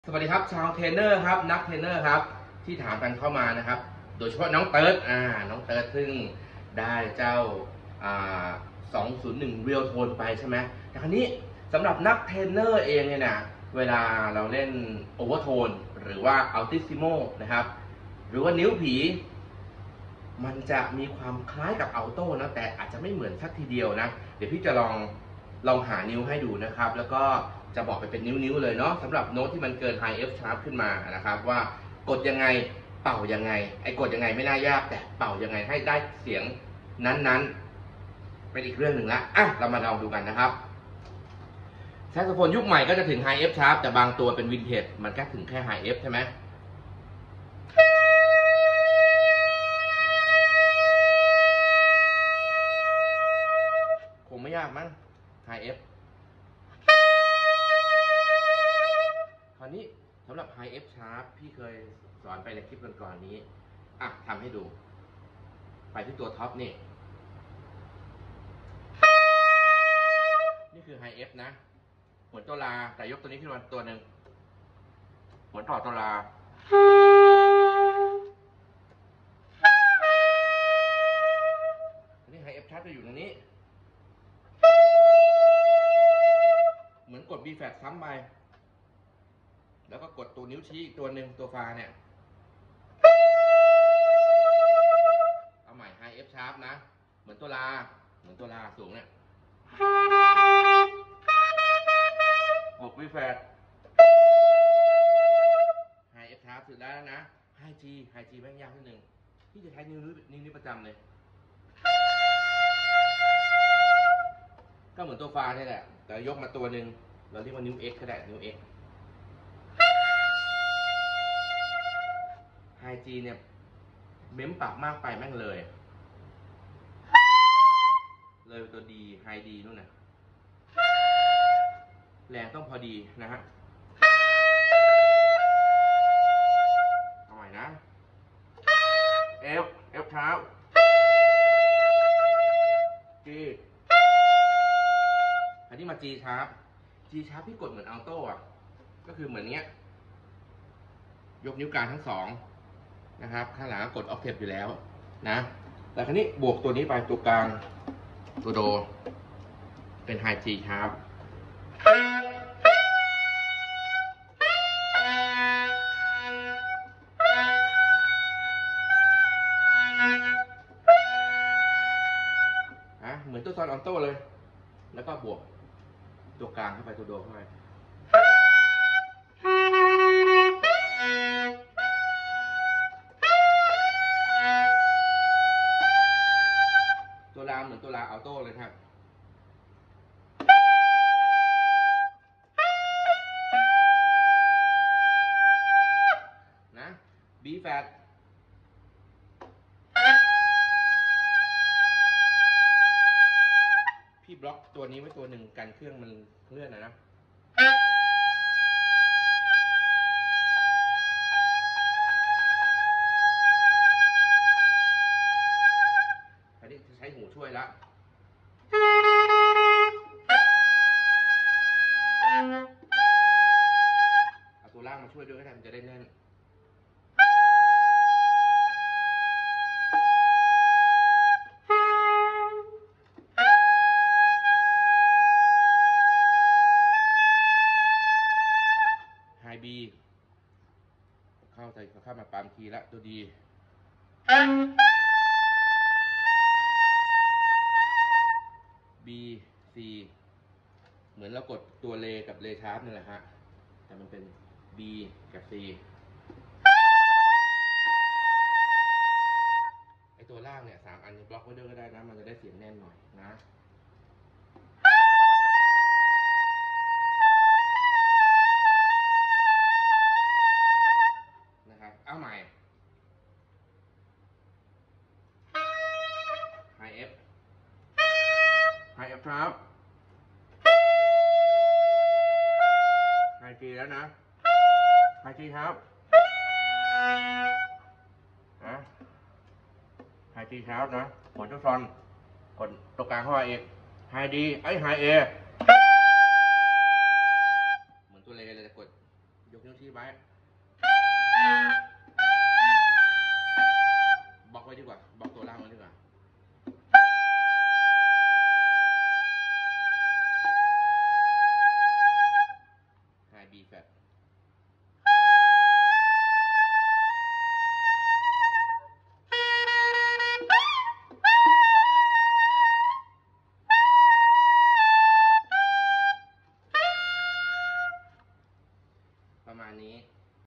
สวัสดีครับชาวเทรนเนอร์ครับนักเทรนเนอร์ครับที่ถามกันเข้ามานะครับโดยเฉพาะน้องเติร์ดน้องเติร์ดซึ่งได้เจ้า201 Real Tone ไปใช่ไหมแต่คราวนี้สำหรับนักเทรนเนอร์เองเนี่ยนะเวลาเราเล่น Overtone หรือว่า Altissimo นะครับหรือว่านิ้วผีมันจะมีความคล้ายกับอัลโต้นะแต่อาจจะไม่เหมือนสักทีเดียวนะเดี๋ยวพี่จะลองหานิ้วให้ดูนะครับแล้วก็จะบอกไปเป็นนิ้วๆเลยเนาะสำหรับโน้ตที่มันเกิน High F sharp ขึ้นมานะครับว่ากดยังไงเป่ายังไงกดยังไงไม่น่ายากแต่เป่ายังไงให้ได้เสียงนั้นๆเป็นอีกเรื่องหนึ่งละเรามาลองดูกันนะครับแซกโซโฟนยุคใหม่ก็จะถึง High F sharp แต่บางตัวเป็นวินเทจมันก็ถึงแค่ High F ใช่ไหมคงไม่ยากมั้ง High F คราวนี้สำหรับ High F sharp พี่เคยสอนไปในคลิปก่อนๆนี้ทำให้ดูไปที่ตัวท็อปนี่คือ High F นะเหมือนตัวลาแต่ยกตัวนี้ขึ้นมาตัวหนึ่งเหมือนต่อตัวลาอันนี้ High F sharp จะอยู่ตรงนี้เหมือนกด B flat ซ้ำไปแล้วก็กดตัวนิ้วชี้อีกตัวหนึ่งตัวฟาเนี่ยเอาใหม่ High F sharp นะเหมือนตัวลาสูงเนี่ยกด B flat High F sharp สุดแล้วนะ High G แม่งยากนิดนึงที่จะใช้นิ้วประจำเลยก็เหมือนตัวฟาเนี่ยแหละแต่ยกมาตัวหนึ่งเราเรียกว่านิ้ว X ก็ได้นิ้ว X High G เนี่ยเม้มปากมากไปแม่งเลยตัวดี High D นู่นน่ะแรงต้องพอดีนะฮะเอาใหม่นะ F sharp G อันนี้มา G sharp พี่กดเหมือนอัลโต้ก็คือเหมือนเนี้ยยกนิ้วกลางทั้งสองนะครับข้างหลังกดออกเทปอยู่แล้วนะแต่คราวนี้บวกตัวนี้ไปตัวกลางตัวโดเป็น High G sharp เหมือนตัวซอนออนโต้เลยแล้วก็บวกตัวกลางเข้าไปตัวโดเข้าไปตัวลาเหมือนตัวลาออโต้เลยครับนะ B flat พี่บล็อกตัวนี้ไว้ตัวหนึ่งกันเครื่องมันเลื่อนนะอันนี้จะใช้หูช่วยละเอาตัวล่างมาช่วยด้วยก็ได้มันจะได้แน่นB เข้ามาปามคีย์ละตัวดีB C เหมือนเรากดตัวเลกับเลชาร์ปนี่แหละฮะแต่มันเป็น B กับ C ตัวล่างเนี่ย3 อันบล็อกไว้ด้วยก็ได้นะมันจะได้เสียงแน่นหน่อยนะครับเอาใหม่ High F sharp High G แล้วนะ High G sharp High G sharp นะเหมือนตัวซอนกดตัวกลางเข้าไปอีก High D High A เหมือนตัวเลเลยกดยกนิ้วชี้ไปว้บล็อกไว้ดีกว่าบล็อกตัวล่างไว้ดีกว่า